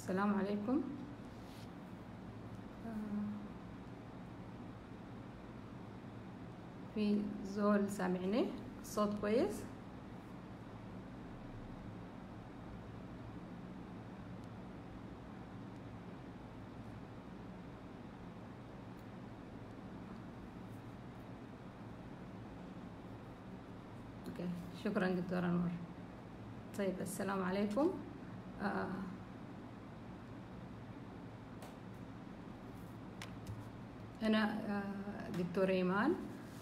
السلام عليكم. في زول سامعني الصوت كويس؟ اوكي، شكرا دكتورة نور. طيب، السلام عليكم. أنا دكتورة إيمان.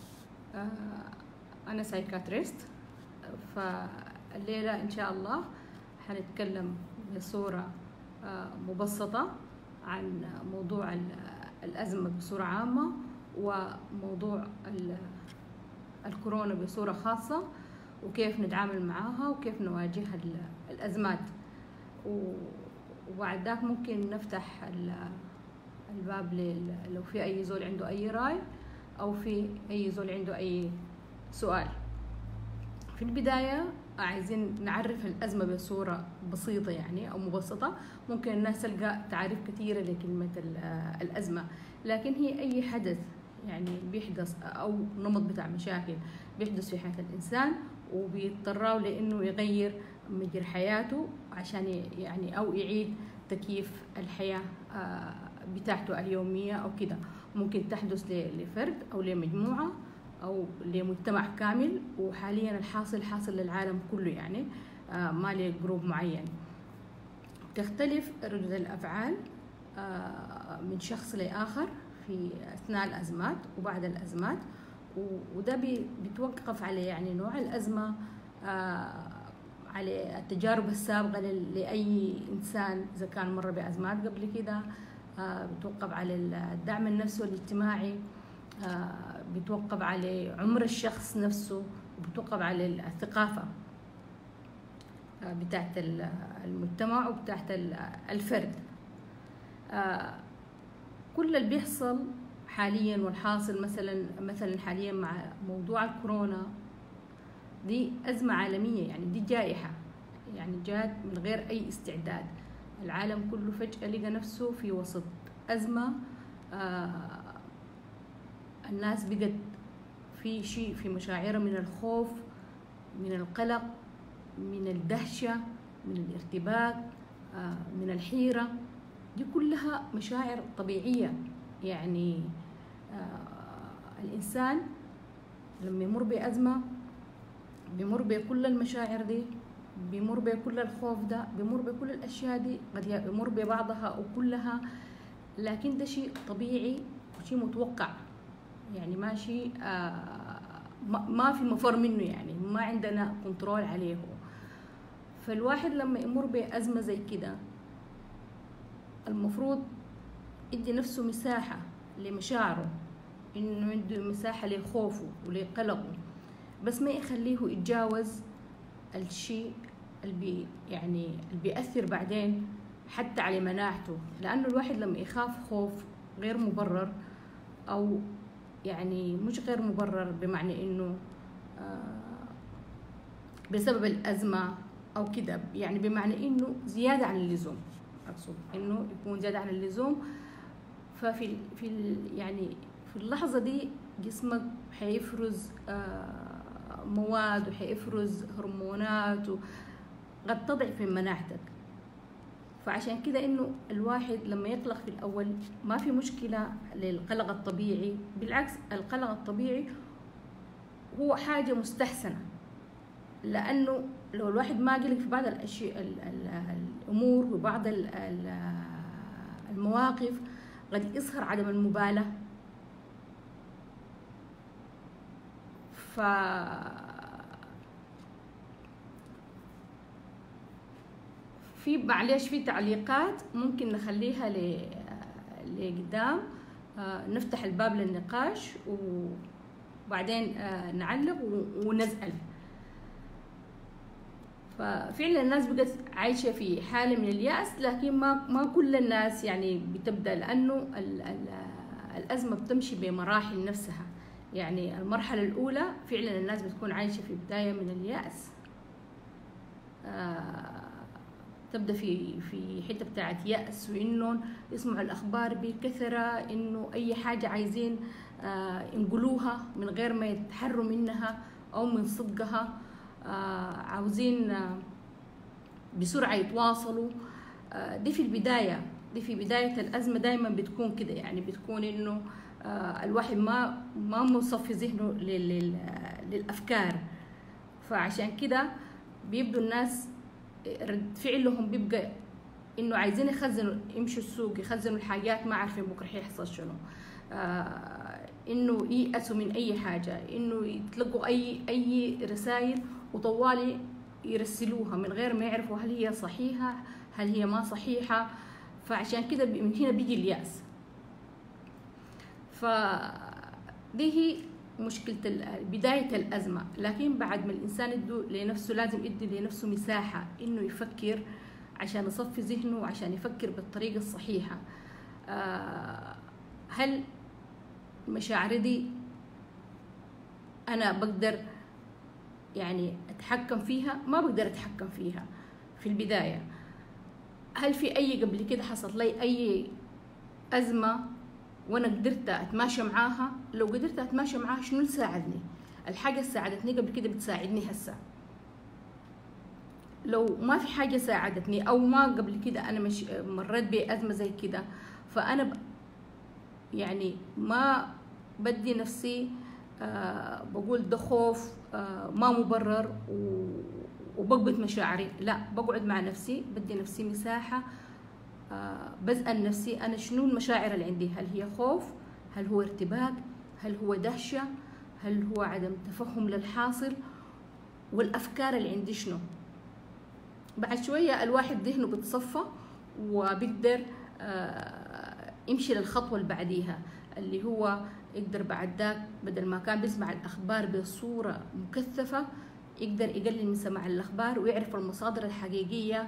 أنا سايكاتريست. فالليلة إن شاء الله حنتكلم بصورة مبسطة عن موضوع الأزمة بصورة عامة، وموضوع الكورونا بصورة خاصة، وكيف نتعامل معاها وكيف نواجه الأزمات. وبعد ذاك ممكن نفتح الباب لو في أي زول عنده أي رأي أو في أي زول عنده أي سؤال. في البداية عايزين نعرف الأزمة بصورة بسيطة يعني أو مبسطة. ممكن الناس تلقى تعاريف كثيرة لكلمة الأزمة، لكن هي أي حدث يعني بيحدث أو نمط بتاع مشاكل بيحدث في حياة الإنسان، وبيضطروا لأنه يغير مجرى حياته عشان يعني أو يعيد تكييف الحياة بتاعته اليومية أو كده. ممكن تحدث لفرد أو لمجموعة أو لمجتمع كامل، وحاليا الحاصل حاصل للعالم كله يعني ما لجروب معين. تختلف ردود الأفعال من شخص لآخر في أثناء الأزمات وبعد الأزمات، وده بيتوقف على يعني نوع الأزمة، على التجارب السابقة لأي إنسان إذا كان مر بأزمات قبل كده، بيتوقف على الدعم النفسي والاجتماعي، بيتوقف على عمر الشخص نفسه، وبيتوقف على الثقافة بتاعت المجتمع وبتاعت الفرد. كل اللي بيحصل حاليا والحاصل مثلا حاليا مع موضوع الكورونا دي أزمة عالمية، يعني دي جائحة يعني جات من غير أي استعداد. العالم كله فجأة لقى نفسه في وسط أزمة. الناس بقت في شيء في مشاعرها من الخوف، من القلق، من الدهشة، من الارتباك، من الحيرة. دي كلها مشاعر طبيعية. يعني الإنسان لما يمر بأزمة بيمر بكل المشاعر دي، بيمر بكل الخوف ده، بيمر بكل الأشياء دي، قد يمر ببعضها أو كلها، لكن ده شيء طبيعي وشيء متوقع. يعني ما شيء ما في مفر منه، يعني ما عندنا كنترول عليه. فالواحد لما يمر بأزمة زي كده المفروض يدي نفسه مساحة لمشاعره، إنه عنده مساحة لخوفه ولقلقه، بس ما يخليه يتجاوز الشيء اللي بيأثر بعدين حتى على مناعته. لأنه الواحد لما يخاف خوف غير مبرر، أو يعني مش غير مبرر بمعنى إنه بسبب الأزمة أو كده، يعني بمعنى إنه زيادة عن اللزوم، أقصد إنه يكون زيادة عن اللزوم. يعني في اللحظة دي جسمك حيفرز مواد وحيفرز هرمونات قد تضعف من مناعتك. فعشان كده إنه الواحد لما يقلق في الأول ما في مشكلة للقلق الطبيعي، بالعكس القلق الطبيعي هو حاجة مستحسنة، لأنه لو الواحد ما قلق في بعض الأشياء الأمور وبعض المواقف قد يظهر عدم المبالاة. معلش في تعليقات ممكن نخليها لقدام، نفتح الباب للنقاش وبعدين نعلق ونسأل. ففعلا الناس بقت عايشة في حالة من اليأس، لكن ما كل الناس يعني بتبدأ، لأنه الأزمة بتمشي بمراحل نفسها. يعني المرحلة الأولى فعلا الناس بتكون عايشة في بداية من اليأس، تبدا في حته بتاعت يأس، وانه يسمعوا الاخبار بكثره، انه اي حاجه عايزين ينقلوها من غير ما يتحروا منها او من صدقها، عاوزين بسرعه يتواصلوا. دي في البدايه، دي في بدايه الازمه دايما بتكون كده، يعني بتكون انه الواحد ما مصفي ذهنه للافكار. فعشان كده بيبدو الناس رد فعلهم بيبقى انه عايزين يخزنوا، يمشوا السوق يخزنوا الحاجات، ما عارفين بكره حيحصل شنو، انه ييأسوا من اي حاجه، انه يتلقوا اي رسائل وطوالي يرسلوها من غير ما يعرفوا هل هي صحيحه هل هي ما صحيحه. فعشان كده من هنا بيجي اليأس. فدي هي مشكلة بداية الأزمة. لكن بعد ما الإنسان يدي لنفسه، لازم يدي لنفسه مساحة إنه يفكر عشان يصفي ذهنه وعشان يفكر بالطريقة الصحيحة. هل مشاعري دي أنا بقدر يعني أتحكم فيها؟ ما بقدر أتحكم فيها في البداية. هل في أي قبل كده حصل لي أي أزمة وانا قدرت اتماشى معاها؟ لو قدرت اتماشى معاها شنو اللي ساعدني؟ الحاجه اللي ساعدتني قبل كده بتساعدني هسه. لو ما في حاجه ساعدتني او ما قبل كده انا مريت بازمه زي كده، فانا يعني ما بدي نفسي بقول ده خوف ما مبرر وبقبض مشاعري، لا، بقعد مع نفسي، بدي نفسي مساحه، بسأل نفسي أنا شنو المشاعر اللي عندي؟ هل هي خوف؟ هل هو ارتباك؟ هل هو دهشة؟ هل هو عدم تفهم للحاصل؟ والأفكار اللي عندي شنو؟ بعد شوية الواحد ذهنه بتصفى وبيقدر يمشي للخطوة اللي بعديها، اللي هو يقدر بعد ذاك بدل ما كان بيسمع الأخبار بصورة مكثفة، يقدر يقلل من سماع الأخبار ويعرف المصادر الحقيقية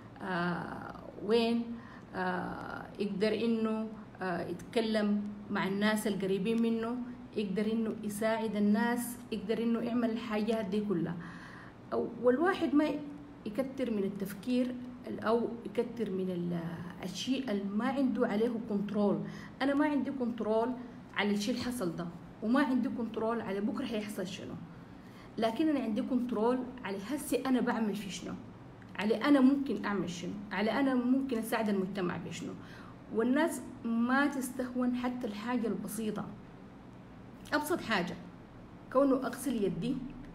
وين. يقدر انه يتكلم مع الناس القريبين منه، يقدر انه يساعد الناس، يقدر انه يعمل الحاجات دي كلها. والواحد ما يكتر من التفكير او يكتر من الشيء اللي ما عنده عليه كنترول. انا ما عندي كنترول على الشيء اللي حصل ده، وما عندي كنترول على بكره هيحصل شنو، لكن انا عندي كنترول على هسي انا بعمل في شنو، على أنا ممكن أعمل شنو، على أنا ممكن أساعد المجتمع بشنو. والناس ما تستهون حتى الحاجة البسيطة. أبسط حاجة كونه أغسل يدي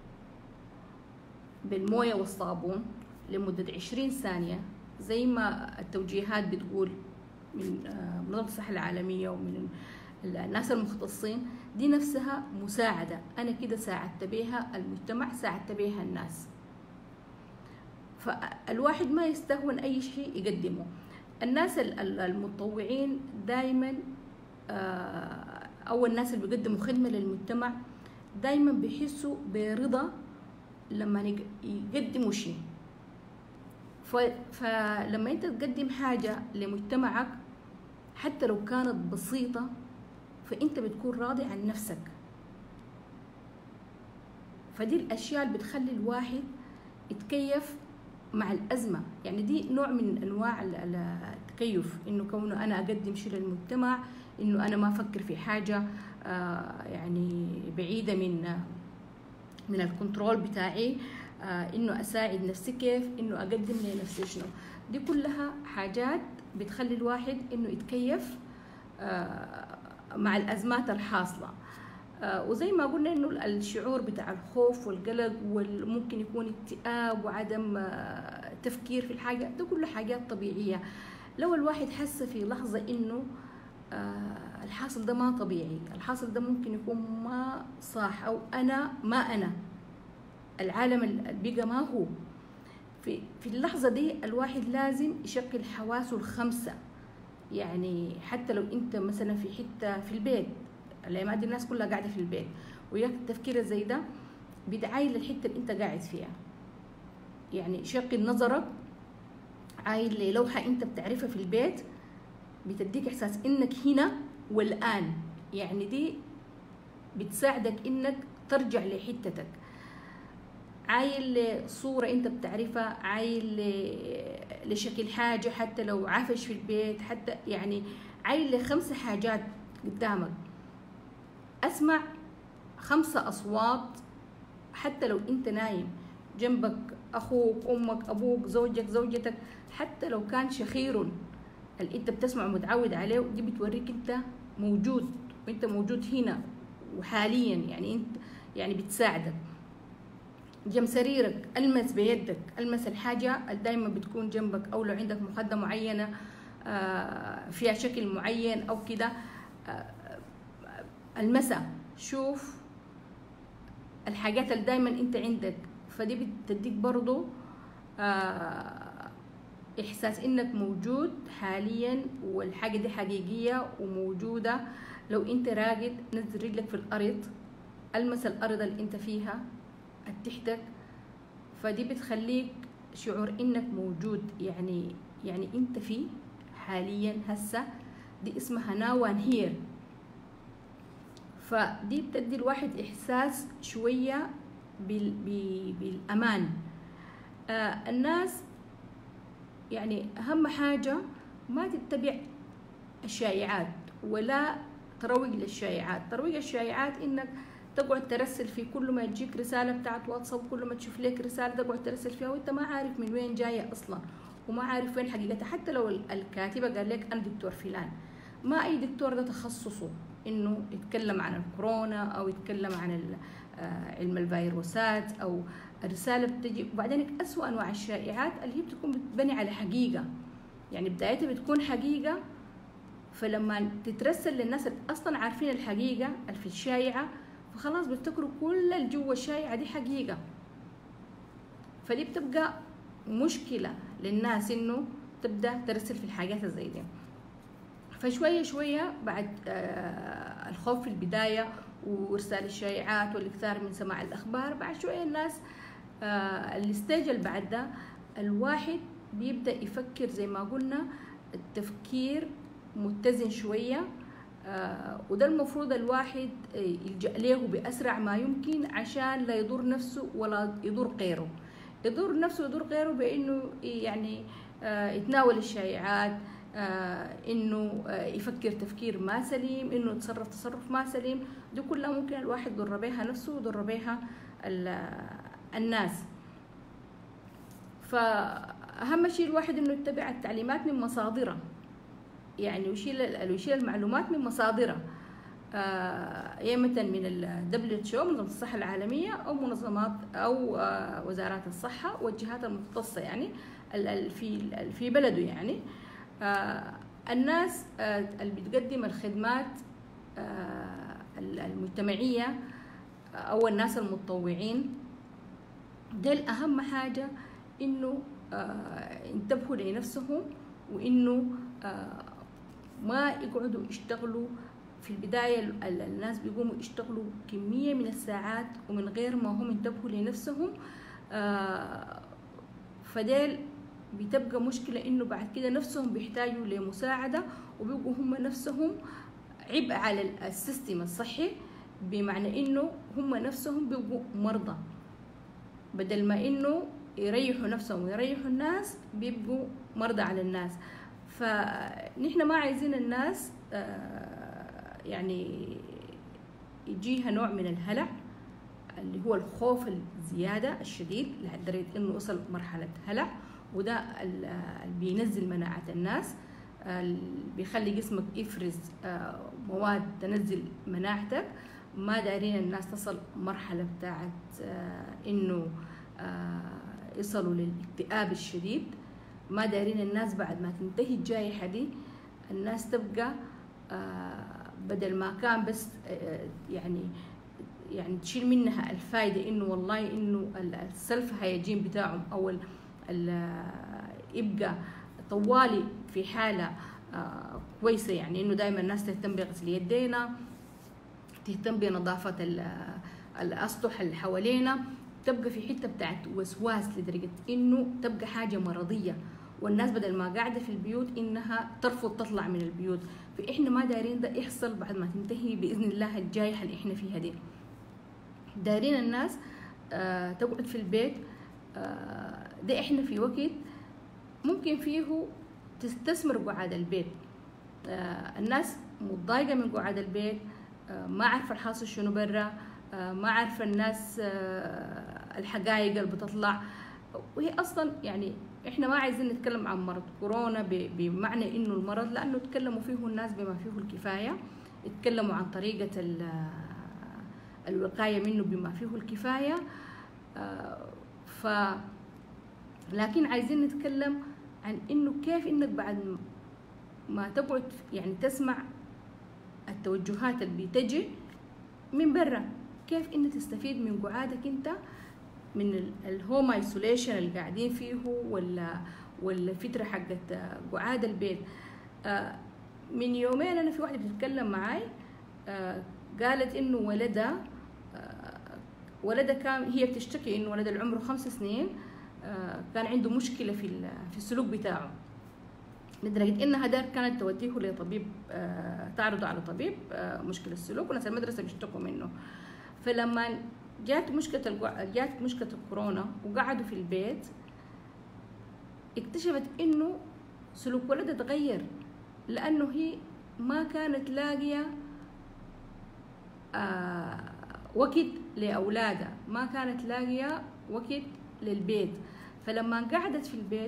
بالموية والصابون لمدة 20 ثانية زي ما التوجيهات بتقول من منظمة الصحة العالمية ومن الناس المختصين. دي نفسها مساعدة، أنا كده ساعدت بيها المجتمع، ساعدت بيها الناس. فالواحد ما يستهون أي شيء يقدمه. الناس المتطوعين دايما أو الناس اللي بيقدموا خدمة للمجتمع دايما بيحسوا برضا لما يقدموا شيء. فلما أنت تقدم حاجة لمجتمعك حتى لو كانت بسيطة، فأنت بتكون راضي عن نفسك. فدي الأشياء اللي بتخلي الواحد يتكيف مع الأزمة. يعني دي نوع من أنواع التكيف، إنه كونه أنا أقدم شيء للمجتمع، إنه أنا ما أفكر في حاجة يعني بعيدة من الكنترول بتاعي، إنه أساعد نفسي كيف، إنه أقدم لنفسي شنو. دي كلها حاجات بتخلي الواحد إنه يتكيف مع الأزمات الحاصلة. وزي ما قلنا إنه الشعور بتاع الخوف والقلق وممكن يكون اكتئاب وعدم تفكير في الحاجة، ده كله حاجات طبيعية. لو الواحد حس في لحظة إنه الحاصل ده ما طبيعي، الحاصل ده ممكن يكون ما صح، أو أنا ما أنا، العالم البيئة ما هو، في اللحظة دي الواحد لازم يشغل حواسه الخمسة. يعني حتى لو أنت مثلا في حتة في البيت، الأيام دي الناس كلها قاعدة في البيت، وياك التفكير زي ده بيدعايل للحتة اللي أنت قاعد فيها. يعني شغل نظرك، عايل للوحة أنت بتعرفها في البيت، بتديك إحساس إنك هنا والآن. يعني دي بتساعدك إنك ترجع لحتتك. عايل لصورة انت بتعرفها، عايل لشكل حاجة حتى لو عفش في البيت، حتى يعني عايل ل5 حاجات قدامك. اسمع 5 أصوات حتى لو انت نايم، جنبك اخوك، امك، ابوك، زوجك، زوجتك، حتى لو كان شخير اللي انت بتسمع متعود عليه، دي بتوريك انت موجود، وانت موجود هنا وحاليا، يعني انت يعني بتساعدك. جنب سريرك، المس بيدك، المس الحاجة اللي دايما بتكون جنبك، او لو عندك مخدة معينة فيها شكل معين او كده، المسها، شوف الحاجات اللي دايما انت عندك. فدي بتديك برضو احساس انك موجود حاليا، والحاجة دي حقيقية وموجودة. لو انت راقد، نزل رجلك في الارض، المس الارض اللي انت فيها تحتك، فدي بتخليك شعور انك موجود، يعني انت فيه حاليا هسه. دي اسمها now and here. فدي بتدي الواحد احساس شوية بالامان. الناس يعني اهم حاجة ما تتبع الشائعات ولا تروج للشائعات. ترويج الشائعات انك تقعد ترسل في كل ما تجيك رسالة بتاعت واتساب، كل ما تشوف لك رسالة تقعد ترسل فيها وانت ما عارف من وين جاية اصلا، وما عارف وين حقيقتها. حتى لو الكاتبة قال لك انا دكتور فلان، ما اي دكتور ده تخصصه انه يتكلم عن الكورونا او يتكلم عن علم الفيروسات، او الرسالة بتجي. وبعدين اسوأ انواع الشائعات اللي هي بتكون بتبني على حقيقة، يعني بدايتها بتكون حقيقة، فلما تترسل للناس اللي اصلا عارفين الحقيقة اللي في الشائعة، فخلاص بيفتكروا كل اللي جوا الشائعة دي حقيقة. فدي بتبقى مشكلة للناس انه تبدأ ترسل في الحاجات الزي دي. فشوية شوية بعد الخوف في البداية وارسال الشائعات والاكثار من سماع الاخبار، بعد شوية الناس الستيج اللي بعد ده الواحد بيبدأ يفكر زي ما قلنا، التفكير متزن شوية. وده المفروض الواحد يلجأ له بأسرع ما يمكن عشان لا يضر نفسه ولا يضر غيره. يضر نفسه ويضر غيره بأنه يعني يتناول الشائعات، انه يفكر تفكير ما سليم، انه يتصرف تصرف ما سليم. دي كلها ممكن الواحد يضر بها نفسه ويضر بها الناس. فأهم شيء الواحد انه يتبع التعليمات من مصادرها، يعني يشيل المعلومات من مصادرها، يا مثلا من WHO منظمة الصحة العالمية، أو منظمات أو وزارات الصحة والجهات المختصة يعني في بلده. يعني الناس اللي بتقدم الخدمات المجتمعية أو الناس المتطوعين، ده أهم حاجة إنه ينتبهوا لنفسهم، وإنه ما يقعدوا يشتغلوا في البداية. الناس بيقوموا يشتغلوا كمية من الساعات ومن غير ما هم ينتبهوا لنفسهم، فديل بتبقى مشكلة إنه بعد كده نفسهم بيحتاجوا لمساعدة، وبيبقوا هم نفسهم عبء على السيستم الصحي، بمعنى إنه هم نفسهم بيبقوا مرضى، بدل ما إنه يريحوا نفسهم ويريحوا الناس بيبقوا مرضى على الناس. فنحن ما عايزين الناس يعني يجيها نوع من الهلع، اللي هو الخوف الزيادة الشديد لدرجة إنه وصل مرحلة هلع، وده اللي بينزل مناعة الناس، بيخلي جسمك يفرز مواد تنزل مناعتك. ما دارين الناس تصل مرحلة بتاعت إنه يصلوا للاكتئاب الشديد. ما دارين الناس بعد ما تنتهي الجائحة دي الناس تبقى بدل ما كان بس يعني تشيل منها الفايدة، إنه والله إنه السلف هيجين بتاعهم أو يبقى طوالي في حالة كويسة، يعني إنه دائما الناس تهتم بغسل يدينا، تهتم بنظافة الأسطح اللي حوالينا، تبقى في حتة بتاعت وسواس لدرجة إنه تبقى حاجة مرضية، والناس بدل ما قاعدة في البيوت إنها ترفض تطلع من البيوت. فإحنا ما دارين ده يحصل بعد ما تنتهي بإذن الله الجائحة اللي إحنا فيها دي. دارين الناس تقعد في البيت. ده احنا في وقت ممكن فيه تستثمر قعاد البيت. الناس متضايقة من قعاد البيت، ما عارفة الحاصل شنو برا، ما عارفة الناس الحقائق اللي بتطلع. وهي أصلا يعني إحنا ما عايزين نتكلم عن مرض كورونا بمعنى إنه المرض، لأنه تكلموا فيه الناس بما فيه الكفاية، يتكلموا عن طريقة الوقاية منه بما فيه الكفاية. لكن عايزين نتكلم عن إنه كيف إنك بعد ما تقعد يعني تسمع التوجهات اللي بتجي من برا، كيف انك تستفيد من قعادك انت، من الهوم ايسوليشن اللي قاعدين فيه، ولا الفتره حقت قعاد البيت. من يومين انا في واحده بتتكلم معاي، قالت انه ولدها كان، هي بتشتكي انه ولدها اللي عمره 5 سنين كان عنده مشكله في السلوك بتاعه، لدرجة إنها دار كانت توديه لطبيب، تعرضه على طبيب مشكلة السلوك، وناس المدرسة بيشتكوا منه. فلما جات مشكلة الكورونا وقعدوا في البيت، اكتشفت إنه سلوك ولدها تغير، لأنه هي ما كانت لاقية وقت لأولادها، ما كانت لاقية وقت للبيت. فلما قعدت في البيت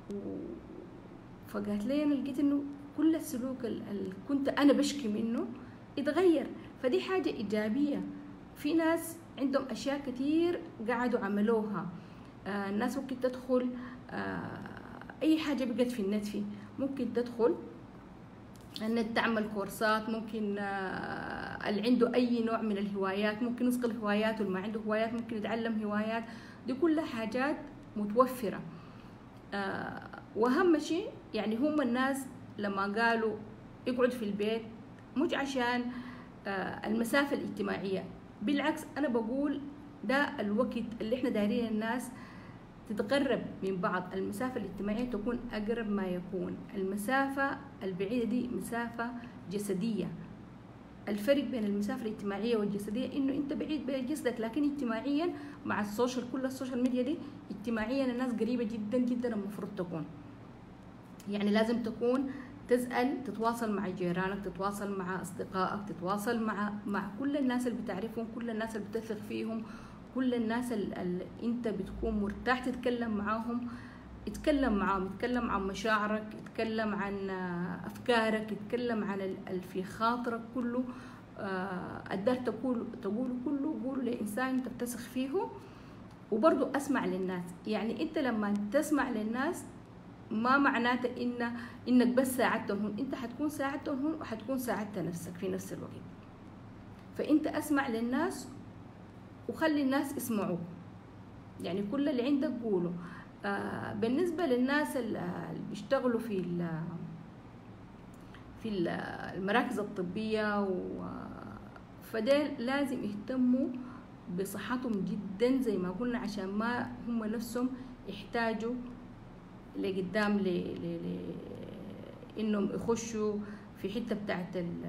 فقالت لي انا لقيت انه كل السلوك اللي كنت انا بشكي منه اتغير. فدي حاجه ايجابيه. في ناس عندهم اشياء كتير قعدوا عملوها. الناس ممكن تدخل اي حاجه بقت في النت، فيه ممكن تدخل النت تعمل كورسات، ممكن اللي عنده اي نوع من الهوايات ممكن يصقل هوايات، واللي ما عنده هوايات ممكن يتعلم هوايات. دي كلها حاجات متوفره. واهم شيء يعني هم الناس لما قالوا يقعد في البيت مش عشان المسافة الاجتماعية، بالعكس أنا بقول ده الوقت اللي احنا دايرين الناس تتقرب من بعض، المسافة الاجتماعية تكون أقرب ما يكون. المسافة البعيدة دي مسافة جسدية. الفرق بين المسافة الاجتماعية والجسدية إنه أنت بعيد بجسدك، لكن اجتماعيا مع كل السوشيال ميديا دي اجتماعيا الناس قريبة جدا جدا. المفروض تكون يعني لازم تكون تسأل، تتواصل مع جيرانك، تتواصل مع أصدقائك، تتواصل مع كل الناس اللي بتعرفهم، كل الناس اللي بتثق فيهم، كل الناس اللي أنت بتكون مرتاح تتكلم معاهم. اتكلم عن مشاعرك، اتكلم عن أفكارك، اتكلم عن اللي في خاطرك كله. الدار تقول كله قول لإنسان أنت بتثق فيه. وبرضو أسمع للناس. يعني أنت لما تسمع للناس ما معناته إنك بس ساعدتهم، أنت حتكون ساعدتهم وحتكون ساعدت نفسك في نفس الوقت. فأنت أسمع للناس وخلي الناس يسمعوك، يعني كل اللي عندك قوله. بالنسبة للناس اللي بيشتغلوا في المراكز الطبية فده لازم يهتموا بصحتهم جدا زي ما قلنا، عشان ما هم نفسهم يحتاجوا لقدام انهم يخشوا في حته بتاعت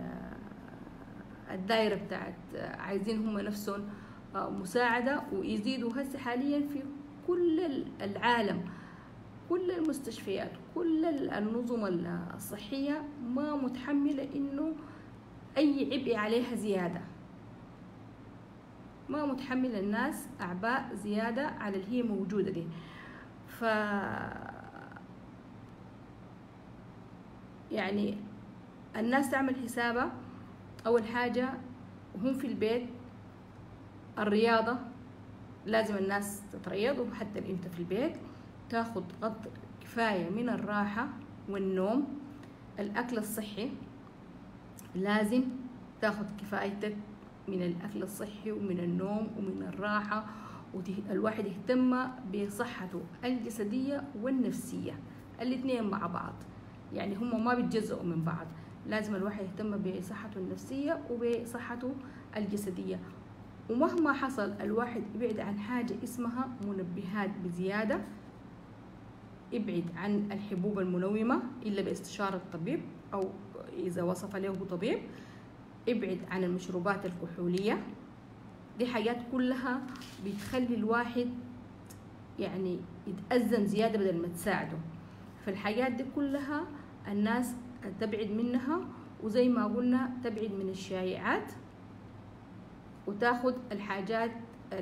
الدايره بتاعت عايزين هم نفسهم مساعده ويزيدوا. هسه حاليا في كل العالم، كل المستشفيات، كل النظم الصحيه ما متحمله انه اي عبء عليها زياده، ما متحمل الناس اعباء زياده على اللي هي موجوده دي. ف يعني الناس تعمل حسابها اول حاجه وهم في البيت. الرياضه لازم الناس تتريض، وحتى انت في البيت تاخد قدر كفايه من الراحه والنوم. الاكل الصحي لازم تاخد كفايتك من الاكل الصحي ومن النوم ومن الراحه، والواحد يهتم بصحته الجسديه والنفسيه، الاثنين مع بعض، يعني هم ما بيتجزئوا من بعض. لازم الواحد يهتم بصحته النفسيه وبصحته الجسديه. ومهما حصل الواحد يبعد عن حاجه اسمها منبهات بزياده، ابعد عن الحبوب المنومه الا باستشاره الطبيب او اذا وصف له طبيب. ابعد عن المشروبات الكحوليه دي حاجات كلها بتخلي الواحد يعني يتأزم زيادة بدل ما تساعده. فالحاجات دي كلها الناس تبعد منها، وزي ما قلنا تبعد من الشائعات وتاخد الحاجات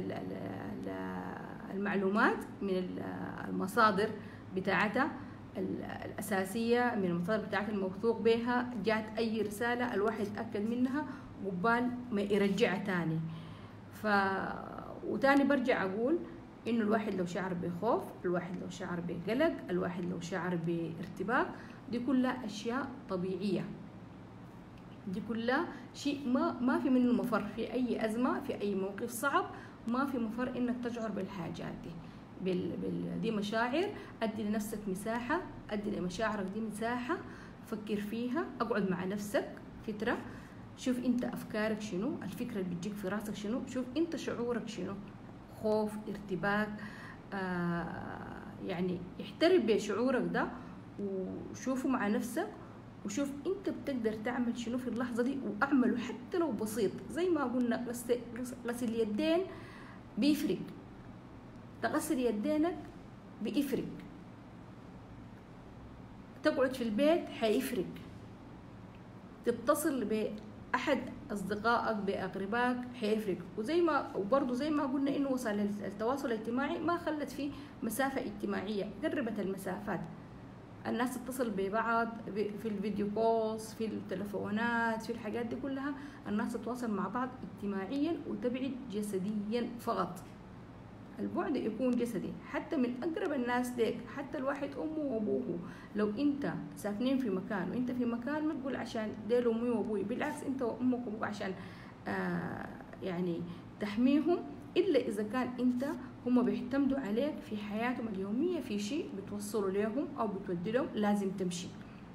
المعلومات من المصادر بتاعتها الأساسية، من المصادر بتاعتها الموثوق بها. جات أي رسالة الواحد يتأكد منها قبال ما يرجعها تاني. وتاني برجع أقول إنه الواحد لو شعر بخوف، الواحد لو شعر بقلق، الواحد لو شعر بارتباك، دي كلها أشياء طبيعية، دي كلها شيء ما في منه مفر. في أي أزمة، في أي موقف صعب، ما في مفر إنك تشعر بالحاجات دي. دي مشاعر، أدي لنفسك مساحة، أدي لمشاعرك دي مساحة، فكر فيها، أقعد مع نفسك فترة، شوف أنت أفكارك شنو، الفكرة اللي بتجيك في راسك شنو، شوف أنت شعورك شنو، خوف، ارتباك، يعني احترم بشعورك ده وشوفه مع نفسك، وشوف انت بتقدر تعمل شنو في اللحظة دي، واعمله حتى لو بسيط. زي ما قلنا غسل اليدين بيفرق، تغسل يدينك بيفرق، تقعد في البيت حيفرق، تتصل بأحد أصدقائك بأقربائك حيفرق. وبرضه زي ما قلنا إنه وسائل التواصل الاجتماعي ما خلت فيه مسافة اجتماعية، قربت المسافات. الناس تتصل ببعض في الفيديو كولز، في التلفونات، في الحاجات دي كلها. الناس تتواصل مع بعض اجتماعيا وتبعد جسديا فقط. البعد يكون جسدي حتى من أقرب الناس ليك، حتى الواحد أمه وأبوه. لو أنت ساكنين في مكان وأنت في مكان، ما تقول عشان ديل أمي وأبوي، بالعكس أنت وأمك وأبوك عشان يعني تحميهم، إلا إذا كان أنت هم بيعتمدوا عليك في حياتهم اليومية، في شيء بتوصلوا لهم أو بتودي لهم لازم تمشي.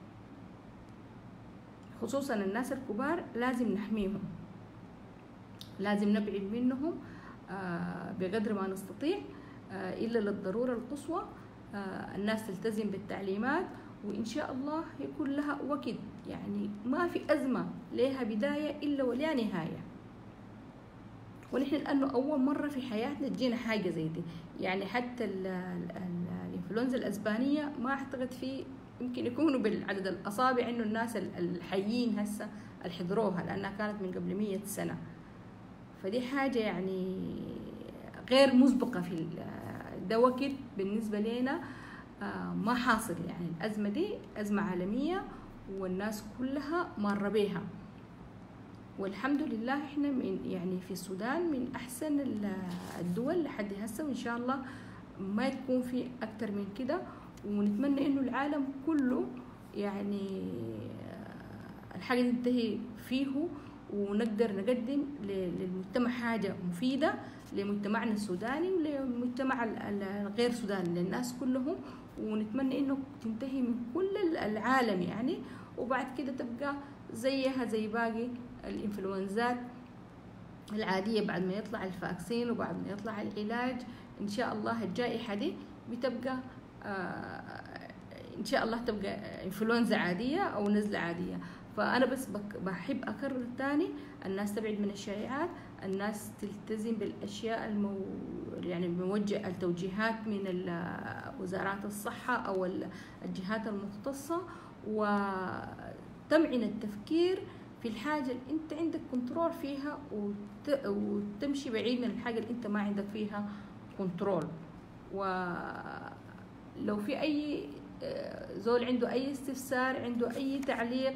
خصوصا الناس الكبار لازم نحميهم، لازم نبعد منهم بقدر ما نستطيع، إلا للضرورة القصوى. الناس تلتزم بالتعليمات، وإن شاء الله يكون لها وقت. يعني ما في أزمة لها بداية إلا ولها نهاية. ونحن لأنه أول مرة في حياتنا تجينا حاجة زي دي، يعني حتى الإنفلونزا الأسبانية ما أعتقد فيه يمكن يكونوا بالعدد الأصابع إنه الناس الحيين هسه اللي حضروها، لأنها كانت من قبل 100 سنة. فدي حاجة يعني غير مسبقة في ده وقت بالنسبة لنا ما حاصل. يعني الأزمة دي أزمة عالمية والناس كلها مارة بيها، والحمد لله احنا يعني في السودان من أحسن الدول لحد هسه، وإن شاء الله ما تكون في أكتر من كده. ونتمنى إنه العالم كله يعني الحاجة دي تنتهي فيه، ونقدر نقدم للمجتمع حاجة مفيدة، لمجتمعنا السوداني ولمجتمع الغير سوداني، للناس كلهم. ونتمنى إنه تنتهي من كل العالم يعني، وبعد كده تبقى زيها زي باقي الإنفلونزات العادية بعد ما يطلع الفاكسين وبعد ما يطلع العلاج. إن شاء الله الجائحة دي بتبقى إن شاء الله تبقى إنفلونزا عادية أو نزلة عادية. فأنا بس بحب أكرر تاني، الناس تبعد من الشائعات، الناس تلتزم بالأشياء يعني موجه التوجيهات من وزارات الصحة أو الجهات المختصة، وتمعن التفكير في الحاجة اللي أنت عندك كنترول فيها، وتمشي بعيد من الحاجة اللي أنت ما عندك فيها كنترول. ولو في أي زول عنده أي استفسار، عنده أي تعليق،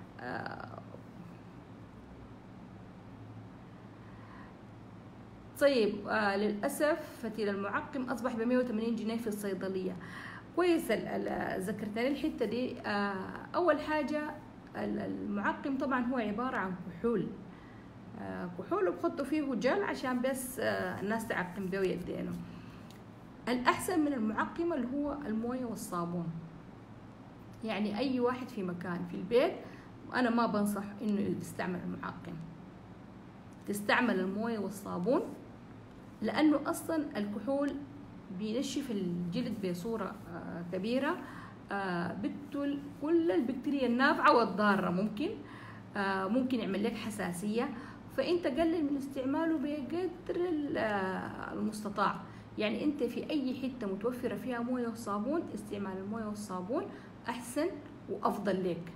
طيب. للأسف فتيل المعقم أصبح ب180 جنيه في الصيدلية. كويس ذكرتني الحتة دي. أول حاجة المعقم طبعا هو عبارة عن كحول، كحول بخطوا فيه جل عشان بس الناس تعقم بيه يدينه. الأحسن من المعقم اللي هو الموية والصابون. يعني أي واحد في مكان في البيت، أنا ما بنصح إنه يستعمل المعقم، تستعمل الموية والصابون، لأنه أصلا الكحول بينشف الجلد بصورة كبيرة، بتقتل كل البكتيريا النافعة والضارة. ممكن يعمل لك حساسية. فانت قلل من استعماله بقدر المستطاع. يعني انت في اي حته متوفره فيها مويه وصابون، استعمال المويه والصابون احسن وافضل لك.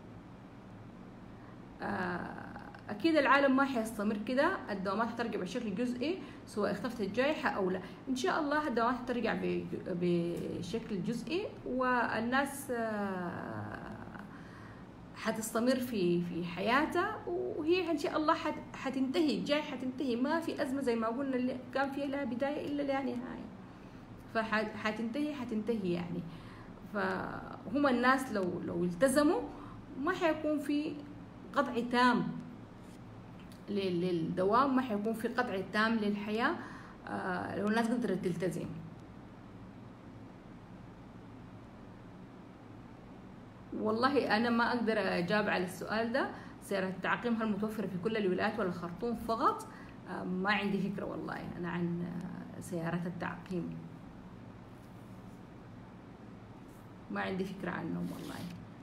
اكيد العالم ما حيستمر كده، الدوامات حترجع بشكل جزئي سواء اختفت الجائحه او لا. ان شاء الله الدوامات حترجع بشكل جزئي، والناس حتستمر في حياتها، وهي ان شاء الله حتنتهي، الجائحه حتنتهي. ما في ازمه زي ما قلنا اللي كان فيها لا بدايه الا لا نهايه، حتنتهي يعني. فهم الناس لو التزموا ما حيكون في قطع تام للدوام، ما حيكون في قطع تام للحياه لو الناس قدرت تلتزم. والله انا ما اقدر اجاوب على السؤال ده. سيارة التعقيم هل متوفرة في كل الولايات ولا الخرطوم فقط؟ ما عندي فكرة والله انا عن سيارات التعقيم، ما عندي فكرة عنهم والله.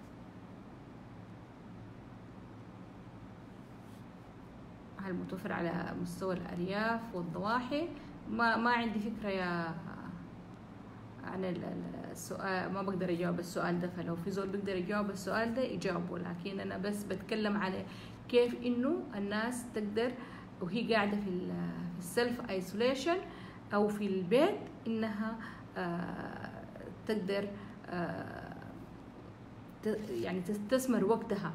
هل متوفر على مستوى الأرياف والضواحي؟ ما عندي فكرة يا عن السؤال، ما بقدر اجاوب السؤال ده. فلو في زول بيقدر يجاوب السؤال ده يجاوبه، لكن انا بس بتكلم على كيف انه الناس تقدر وهي قاعده في السيلف ايسوليشن او في البيت انها تقدر يعني تستثمر وقتها،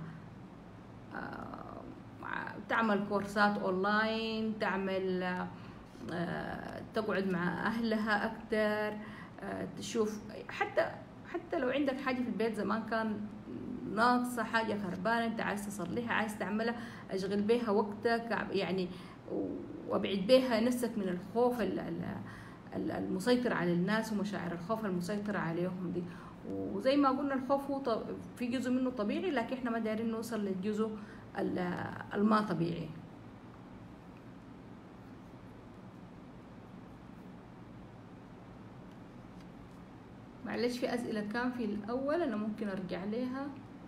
تعمل كورسات اونلاين، تعمل تقعد مع اهلها اكثر، تشوف حتى لو عندك حاجه في البيت زمان كان ناقصه، حاجه خربانه انت عايز تصلحها، عايز تعملها، اشغل بيها وقتك يعني، وابعد بيها نفسك من الخوف المسيطر على الناس ومشاعر الخوف المسيطرة عليهم دي. وزي ما قلنا الخوف هو في جزء منه طبيعي، لكن احنا ما دايرين نوصل للجزء الما طبيعي. معلش في أسئلة كان في الأول أنا ممكن أرجع لها.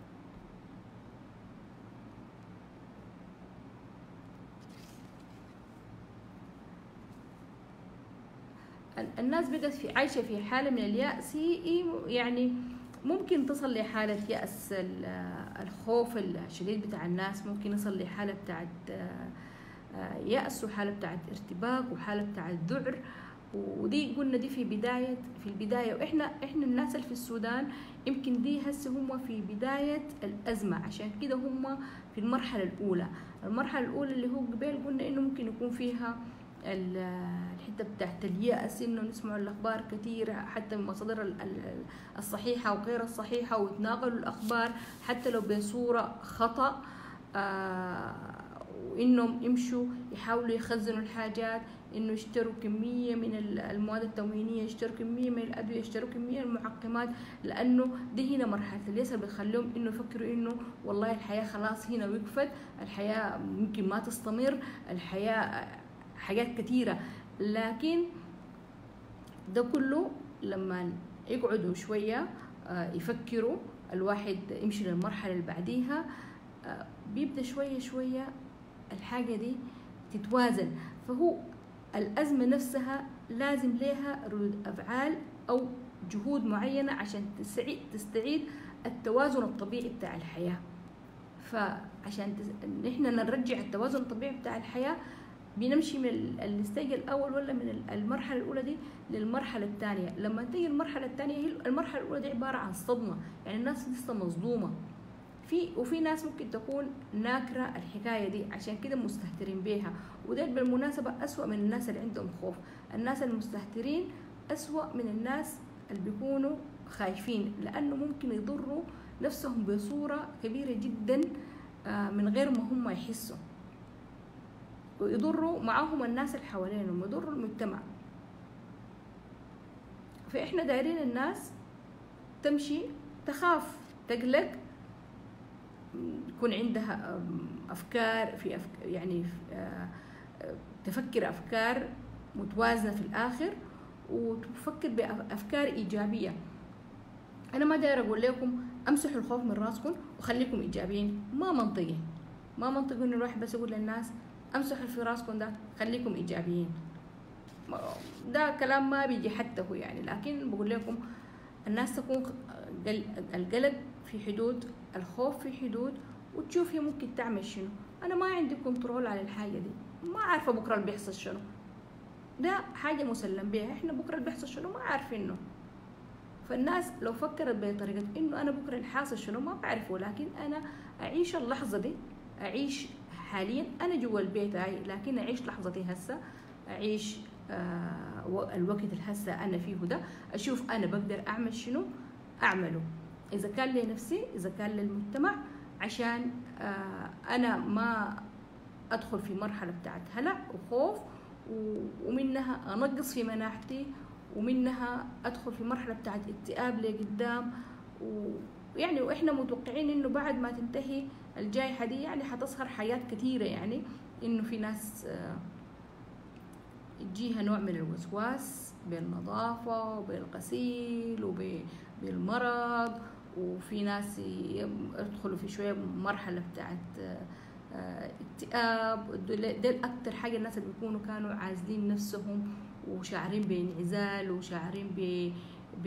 الناس بدأت عايشة في حالة من اليأس، يعني ممكن تصل لحالة يأس، الخوف الشديد بتاع الناس ممكن يصل لحالة بتاعت يأس، وحالة بتاعت ارتباك، وحالة بتاعت ذعر. ودي قلنا دي في البداية، واحنا الناس اللي في السودان يمكن دي هسه هم في بداية الأزمة، عشان كده هم في المرحلة الأولى اللي هو قبل قلنا إنه ممكن يكون فيها الحتة بتاعت اليأس، إنه نسمع الأخبار كثيرة حتى من مصادر الصحيحة وغير الصحيحة، ويتناقلوا الأخبار حتى لو بصورة خطأ، وإنهم يمشوا يحاولوا يخزنوا الحاجات، إنه يشتروا كمية من المواد التموينية، يشتروا كمية من الأدوية، يشتروا كمية من المعقمات، لأنه دي هنا مرحلة اليأس اللي بتخليهم إنه يفكروا إنه والله الحياة خلاص هنا وقفت، الحياة ممكن ما تستمر، الحياة حاجات كتيرة. لكن ده كله لما يقعدوا شوية يفكروا، الواحد يمشي للمرحلة اللي بعديها، بيبدأ شوية الحاجة دي تتوازن. فهو الأزمة نفسها لازم لها ردود أفعال أو جهود معينة عشان تستعيد التوازن الطبيعي بتاع الحياة. فعشان نحن نرجع التوازن الطبيعي بتاع الحياة، بنمشي من الستيج الأول ولا من المرحلة الأولى دي للمرحلة الثانية. لما تيجي المرحلة الثانية، هي المرحلة الأولى دي عبارة عن صدمة، يعني الناس لسه مصدومة، وفي ناس ممكن تكون ناكرة الحكاية دي، عشان كده مستهترين بيها. وده بالمناسبة أسوأ من الناس اللي عندهم خوف. الناس المستهترين أسوأ من الناس اللي بيكونوا خايفين، لأنه ممكن يضروا نفسهم بصورة كبيرة جدا من غير ما هم يحسوا، ويضروا معاهم الناس اللي حوالينهم، ويضروا المجتمع. فإحنا دايرين الناس تمشي تخاف، تقلق، يكون عندها أفكار يعني تفكر أفكار متوازنة في الآخر، وتفكر بأفكار إيجابية. أنا ما داير أقول لكم أمسحوا الخوف من راسكم وخليكم إيجابيين، ما منطقي إنه الواحد بس يقول للناس امسحوا في راسكم ده، خليكم ايجابيين. ده كلام ما بيجي حتى هو يعني، لكن بقول لكم الناس تكون القلق في حدود، الخوف في حدود، وتشوف هي ممكن تعمل شنو. انا ما عندي كنترول على الحاجه دي، ما عارفه بكره اللي بيحصل شنو، ده حاجه مسلم بيها، احنا بكره اللي بيحصل شنو ما عارفينه. فالناس لو فكرت بطريقه انه انا بكره الحاصل شنو ما بعرفه، لكن انا اعيش اللحظه دي، اعيش حاليا انا جوا البيت هاي، لكن اعيش لحظتي هسه، اعيش الوقت الهسه انا فيه ده، اشوف انا بقدر اعمل شنو اعمله، اذا كان لنفسي اذا كان للمجتمع، عشان انا ما ادخل في مرحله بتاعت هلع وخوف، ومنها انقص في مناعتي، ومنها ادخل في مرحله بتاعت اكتئاب لقدام. ويعني واحنا متوقعين انه بعد ما تنتهي الجائحه دي يعني حتظهر حاجات كثيره، يعني انه في ناس يجيها نوع من الوسواس بالنظافه وبالغسيل وبالمرض، وفي ناس يدخلوا في شويه مرحله بتاعت اكتئاب. ده اكتر حاجه الناس اللي بيكونوا كانوا عازلين نفسهم وشاعرين بانعزال وشاعرين ب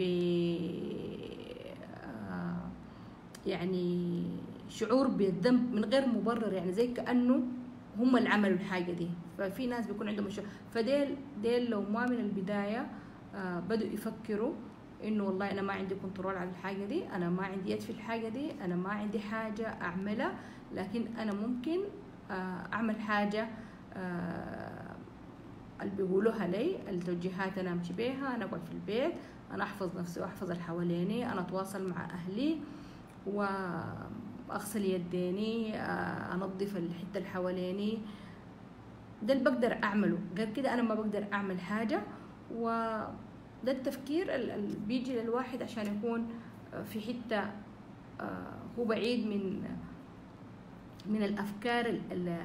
يعني شعور بالذنب من غير مبرر، يعني زي كأنه هم اللي عملوا الحاجة دي. ففي ناس بيكون عندهم ديل لو ما من البداية بدوا يفكروا انه والله انا ما عندي كنترول على الحاجة دي، انا ما عندي يد في الحاجة دي، انا ما عندي حاجة اعملها، لكن انا ممكن اعمل حاجة اللي بيقولوها لي التوجيهات انا امشي بيها، انا اقعد في البيت، انا احفظ نفسي واحفظ اللي حواليني، انا اتواصل مع اهلي واغسل يديني، انظف الحته اللي حواليني. ده اللي بقدر اعمله، غير كده انا ما بقدر اعمل حاجه. وده التفكير اللي بيجي للواحد عشان يكون في حته هو بعيد من الافكار اللي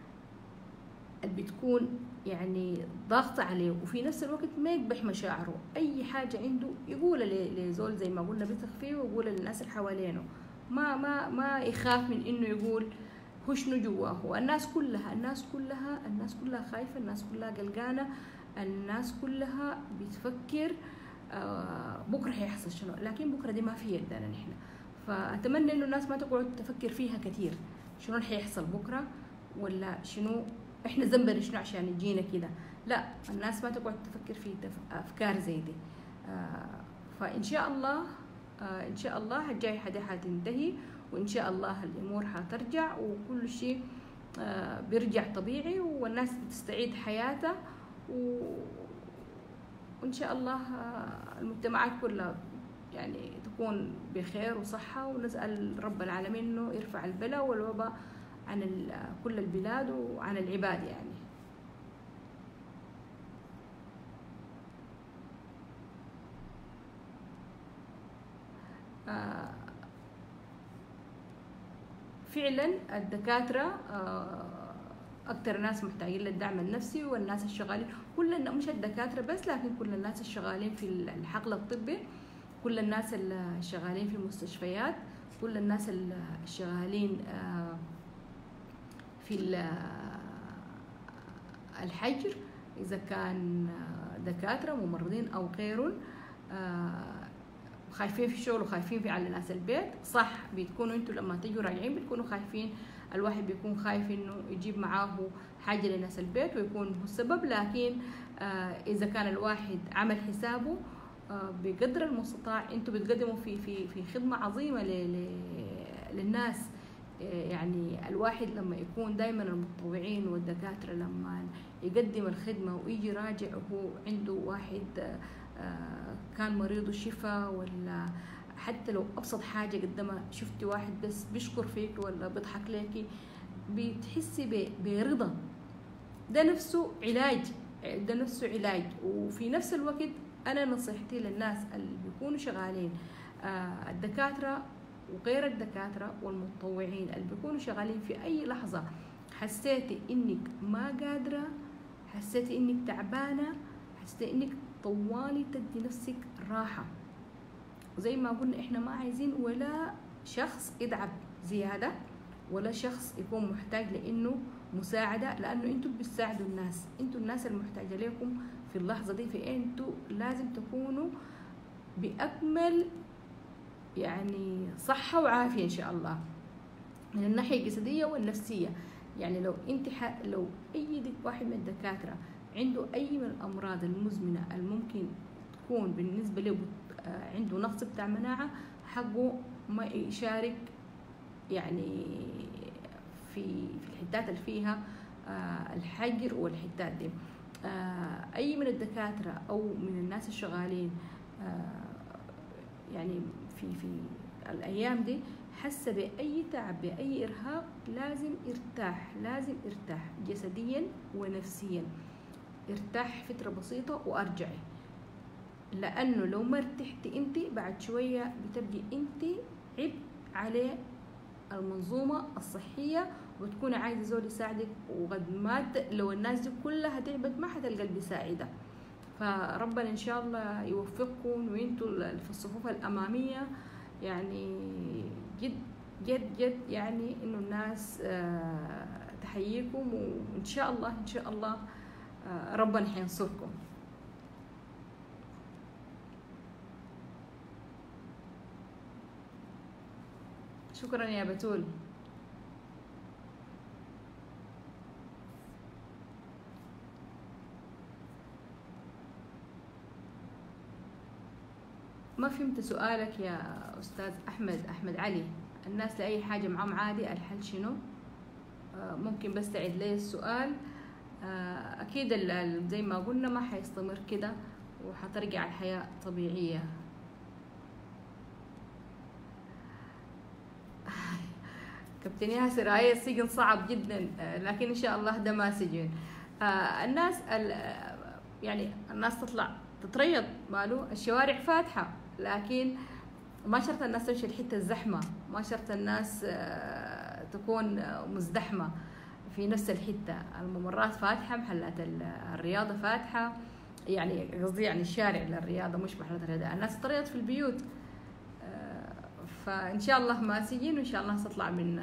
بتكون يعني ضاغطه عليه، وفي نفس الوقت ما يقبح مشاعره، اي حاجه عنده يقولها لزول زي ما قلنا بيثق فيه، ويقولها للناس اللي حوالينه، ما يخاف من انه يقول هو شنو جواه. الناس كلها خايفه، الناس كلها قلقانه، الناس كلها بتفكر بكره هيحصل شنو، لكن بكره دي ما في يدنا نحن. فاتمنى انه الناس ما تقعد تفكر فيها كثير، شنو اللي هيحصل بكره، ولا شنو احنا ذنبنا شنو عشان يجينا كده. لا، الناس ما تقعد تفكر في افكار زي دي. فان شاء الله ان شاء الله الجائحه دي حتنتهي، وان شاء الله الامور حترجع، وكل شيء بيرجع طبيعي، والناس بتستعيد حياتها، وان شاء الله المجتمعات كلها يعني تكون بخير وصحه، ونسال رب العالمين انه يرفع البلاء والوباء عن كل البلاد وعن العباد يعني. فعلا الدكاترة أكتر ناس محتاجين للدعم النفسي، والناس الشغالين مش الدكاترة بس، لكن كل الناس الشغالين في الحقل الطبي، كل الناس الشغالين في المستشفيات، كل الناس الشغالين في الحجر، إذا كان دكاترة ممرضين أو غيرهم، خايفين في الشغل وخايفين في على ناس البيت. صح، بتكونوا انتوا لما تيجوا راجعين بتكونوا خايفين، الواحد بيكون خايف انه يجيب معاه حاجة لناس البيت ويكون هو السبب، لكن إذا كان الواحد عمل حسابه بقدر المستطاع، انتوا بتقدموا في خدمة عظيمة للناس. يعني الواحد لما يكون دايما المتطوعين والدكاترة لما يقدم الخدمة ويجي راجع وهو عنده واحد كان مريض وشفى، ولا حتى لو أبسط حاجة قدامها شفتي واحد بس بيشكر فيك ولا بيضحك ليكي، بتحسي برضا. ده نفسه علاج. وفي نفس الوقت أنا نصيحتي للناس اللي بيكونوا شغالين، الدكاترة وغير الدكاترة والمتطوعين اللي بيكونوا شغالين، في أي لحظة حسيتي إنك ما قادرة، حسيتي إنك تعبانة، حسيتي إنك طوالي تدي نفسك راحة. وزي ما قلنا إحنا ما عايزين ولا شخص يتعب زيادة، ولا شخص يكون محتاج لإنه مساعدة، لأنه انتوا بتساعدوا الناس، انتوا الناس المحتاجة لكم في اللحظة دي، فانتوا لازم تكونوا بأكمل يعني صحة وعافية إن شاء الله من الناحية الجسدية والنفسية. يعني لو انت لو أي واحد من الدكاترة عنده أي من الأمراض المزمنة الممكن تكون بالنسبة له عنده نقص بتاع مناعة، حقه ما يشارك يعني في الحتات اللي فيها الحجر والحتات دي. أي من الدكاترة أو من الناس الشغالين يعني في الأيام دي حس بأي تعب بأي إرهاق لازم يرتاح جسديا ونفسيا. ارتاح فترة بسيطة وأرجعي، لأنه لو ما ارتحتي انت بعد شوية بتبقي انت عبء عليه المنظومة الصحية، وتكون عايزة زول يساعدك، وقد ما لو الناس دي كلها تعبت ما حتلقى اللي بيساعدها. فربنا إن شاء الله يوفقكم وانتوا في الصفوف الأمامية، يعني جد جد جد يعني إنه الناس تحييكم، وإن شاء الله إن شاء الله ربنا حينصركم. شكرا يا بتول. ما فهمت سؤالك يا أستاذ أحمد علي. الناس لأي حاجة معهم عادي، الحل شنو؟ ممكن بس تعيد لي السؤال. أكيد زي ما قلنا ما حيستمر كده، وحترجع الحياة طبيعية. كابتن ياسر، هاي السجن صعب جدا، لكن إن شاء الله ده ما سجن. الناس يعني الناس تطلع تتريض، ماله الشوارع فاتحة، لكن ما شرط الناس تمشي الحتة الزحمة، ما شرط الناس تكون مزدحمة في نفس الحتة. الممرات فاتحة، محلات الرياضة فاتحة، يعني قصدي يعني الشارع للرياضة مش محلات الرياضة. الناس تريض في البيوت، فإن شاء الله ما سجين، وإن شاء الله ستطلع من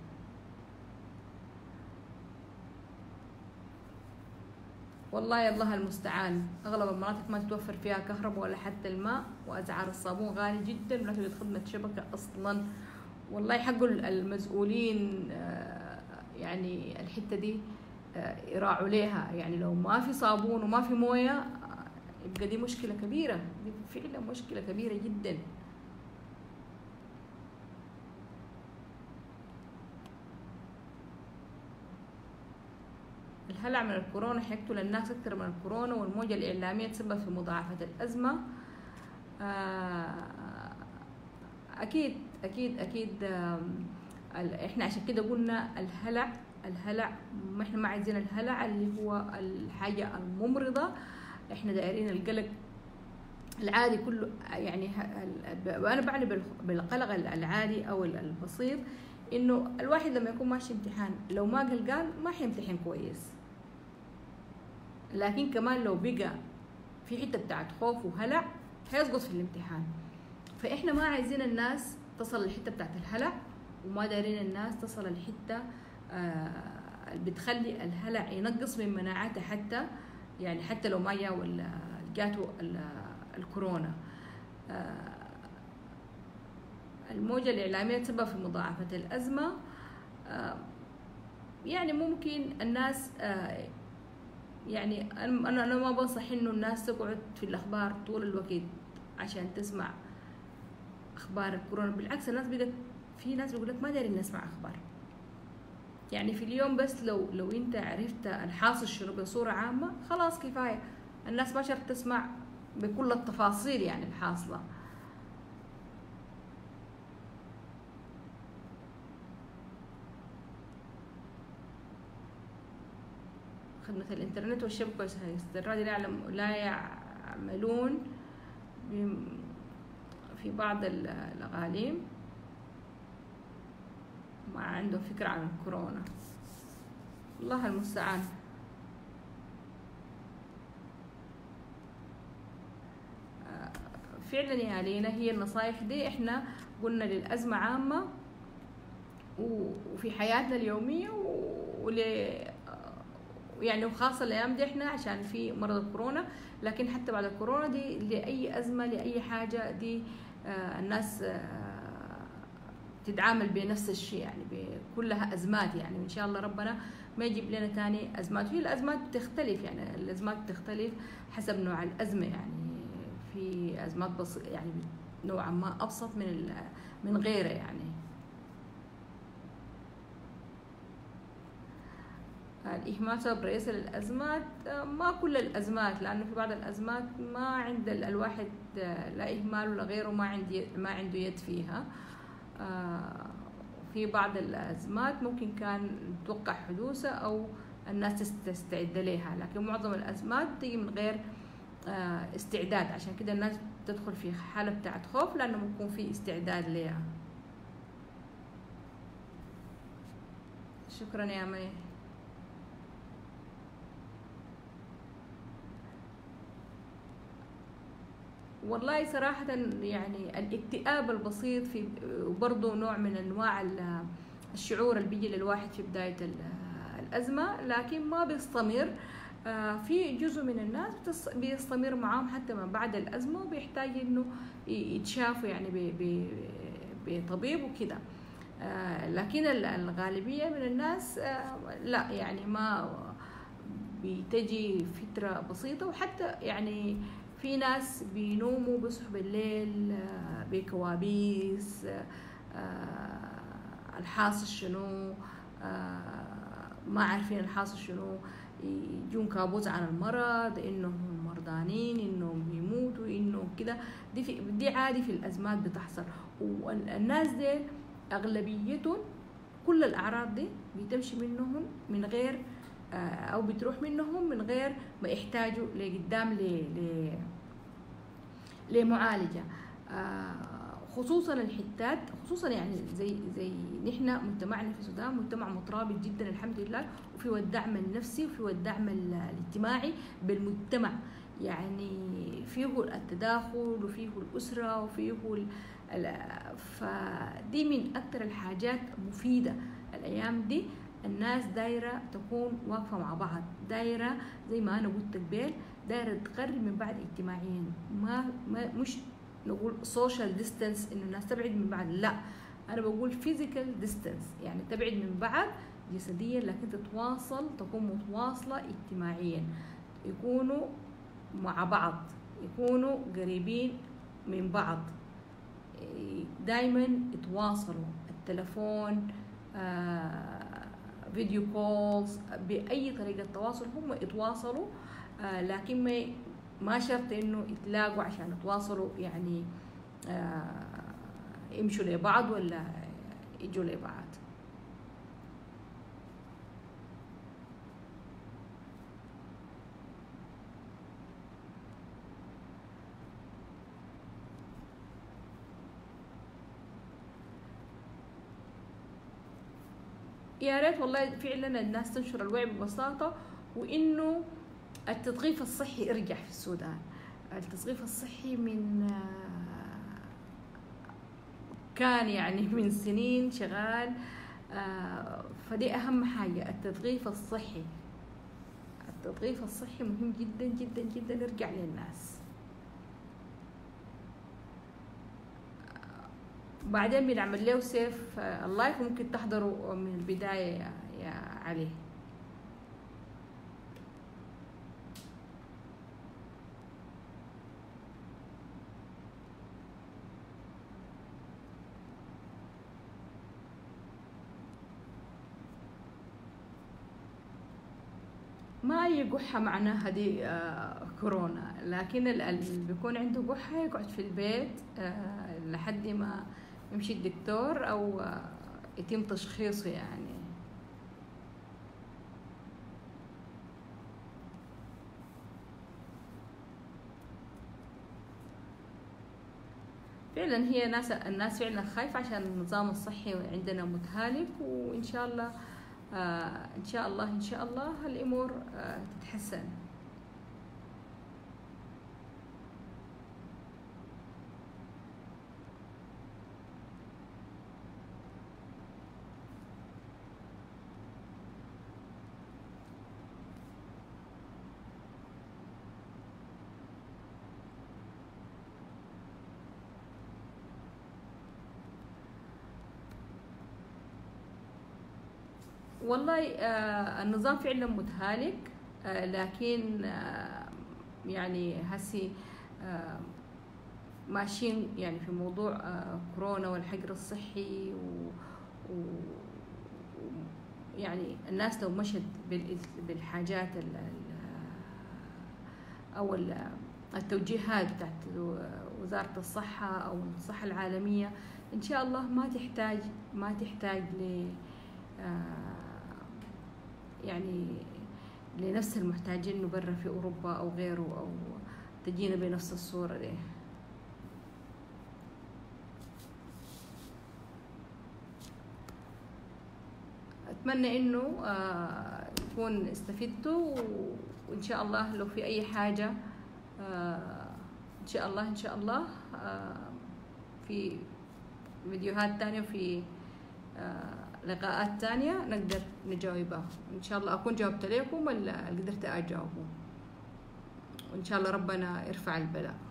والله الله المستعان. أغلب المناطق ما تتوفر فيها كهرباء ولا حتى الماء، وأسعار الصابون غالي جدا، ولا توجد خدمة شبكة أصلا. والله حقوا المسؤولين يعني الحتة دي يراعوا ليها. يعني لو ما في صابون وما في موية يبقى دي مشكلة كبيرة، دي فعلا مشكلة كبيرة جدا. الهلع من الكورونا حيقتل الناس أكثر من الكورونا، والموجة الإعلامية تسبب في مضاعفة الأزمة. أكيد أكيد أكيد. إحنا عشان كده قلنا الهلع ما إحنا ما عايزين الهلع اللي هو الحاجة الممرضة. إحنا دايرين القلق العادي كله. يعني وأنا بعني بالقلق العادي أو البسيط، إنه الواحد لما يكون ماشي امتحان لو ما قلقان ما حيمتحن كويس، لكن كمان لو بقى في حتة بتاعت خوف وهلع هيسقط في الامتحان. فإحنا ما عايزين الناس تصل للحتة بتاعت الهلع، وما دارين الناس تصل للحتة بتخلي الهلع ينقص من مناعته، حتى يعني حتى لو ما جاء ولا جاته الكورونا. الموجة الإعلامية تسبب في مضاعفة الأزمة. يعني ممكن الناس يعني أنا ما بنصح إنه الناس تقعد في الأخبار طول الوقت عشان تسمع أخبار الكورونا. بالعكس، الناس بقت في ناس بيقول لك ما دارين نسمع أخبار. يعني في اليوم بس لو أنت عرفت الحاصل شنو بصورة عامة خلاص كفاية. الناس ما شرط تسمع بكل التفاصيل يعني الحاصلة. خدمة الإنترنت والشبكة والسيسترات لا يعملون في بعض الأقاليم، ما عندهم فكرة عن الكورونا. الله المستعان. فعلا يا لينا هي النصايح دي احنا قلنا للأزمة عامة وفي حياتنا اليومية يعني وخاصة الأيام دي إحنا عشان في مرض الكورونا، لكن حتى بعد الكورونا دي لأي أزمة لأي حاجة دي الناس تتعامل بنفس الشيء، يعني كلها أزمات يعني، وإن شاء الله ربنا ما يجيب لنا تاني أزمات. هي الأزمات بتختلف، يعني الأزمات بتختلف حسب نوع الأزمة، يعني في أزمات يعني نوعا ما أبسط من غيره يعني. الإهمال سبب رئيسي للأزمات، ما كل الأزمات، لأنه في بعض الأزمات ما عند الواحد لا إهمال ولا غيره ما عنده يد فيها. في بعض الأزمات ممكن كان نتوقع حدوثها أو الناس تستعد لها، لكن معظم الأزمات تيجي من غير استعداد، عشان كده الناس تدخل في حالة بتاعت خوف لأنه بيكون في استعداد لها. شكرا يا مي. والله صراحة يعني الاكتئاب البسيط في برضه نوع من أنواع الشعور اللي بيجي للواحد في بداية الأزمة، لكن ما بيستمر. في جزء من الناس بيستمر معاهم حتى ما بعد الأزمة، وبيحتاج إنه يتشافوا يعني بطبيب وكده. لكن الغالبية من الناس لا، يعني ما بتجي فترة بسيطة، وحتى يعني في ناس بينوموا بيصحوا بالليل بكوابيس، الحاصل شنو، ما عارفين الحاصل شنو، يجون كابوس عن المرض، انهم مرضانين، انهم بيموتوا، انه كده. دي عادي في الازمات بتحصل، والناس دي اغلبيتهم كل الاعراض دي بتمشي منهم من غير او بتروح منهم من غير ما يحتاجوا لقدام لمعالجه. خصوصا الحتات، خصوصا يعني زي نحن مجتمعنا في السودان مجتمع مترابط جدا الحمد لله، وفيه الدعم النفسي وفيه الدعم الاجتماعي بالمجتمع، يعني فيه التداخل وفيه الأسرة وفيه فدي من أكثر الحاجات مفيدة الأيام دي. الناس دايرة تكون واقفة مع بعض، دايرة زي ما أنا قلت قبل، دايرة تقرب من بعض اجتماعيا، مش نقول social distance إنه الناس تبعد من بعض، لا، أنا بقول physical distance، يعني تبعد من بعض جسديا لكن تتواصل، تكون متواصلة اجتماعيا، يكونوا مع بعض، يكونوا قريبين من بعض، دايما يتواصلوا، التلفون، فيديو كولز، بأي طريقة تواصل هم يتواصلوا، لكن ما شرط انه يتلاقوا عشان يتواصلوا، يعني يمشوا لبعض ولا يجوا لبعض. يا ريت والله فعلا الناس تنشر الوعي ببساطة، وإنه التثقيف الصحي يرجع في السودان. التثقيف الصحي من كان يعني من سنين شغال، فدي أهم حاجة، التثقيف الصحي. التثقيف الصحي مهم جدا جدا جدا يرجع للناس. بعدين بنعمل له سيف اللايف، ممكن تحضروا من البداية يا علي. ما أي قحة معناها دي كورونا، لكن اللي بيكون عنده قحة يقعد في البيت لحد ما يمشي الدكتور أو يتم تشخيصه يعني. فعلا هي الناس فعلا خايفة عشان النظام الصحي عندنا متهالك، وإن شاء الله إن شاء الله إن شاء الله الأمور تتحسن. والله النظام فعلا متهالك، لكن يعني هسي ماشيين يعني في موضوع كورونا والحجر الصحي يعني الناس لو مشت بالحاجات أو التوجيهات بتاعت وزارة الصحة أو الصحة العالمية، إن شاء الله ما تحتاج ل يعني لنفس المحتاجين برا في أوروبا أو غيره، أو تجينا بنفس الصورة دي. أتمنى إنه تكون استفدتوا، وإن شاء الله لو في أي حاجة إن شاء الله في فيديوهات تانية وفي لقاءات تانية نقدر نجاوبها. إن شاء الله أكون جاوبت عليكم اللي قدرت أجاوبه، وإن شاء الله ربنا يرفع البلاء.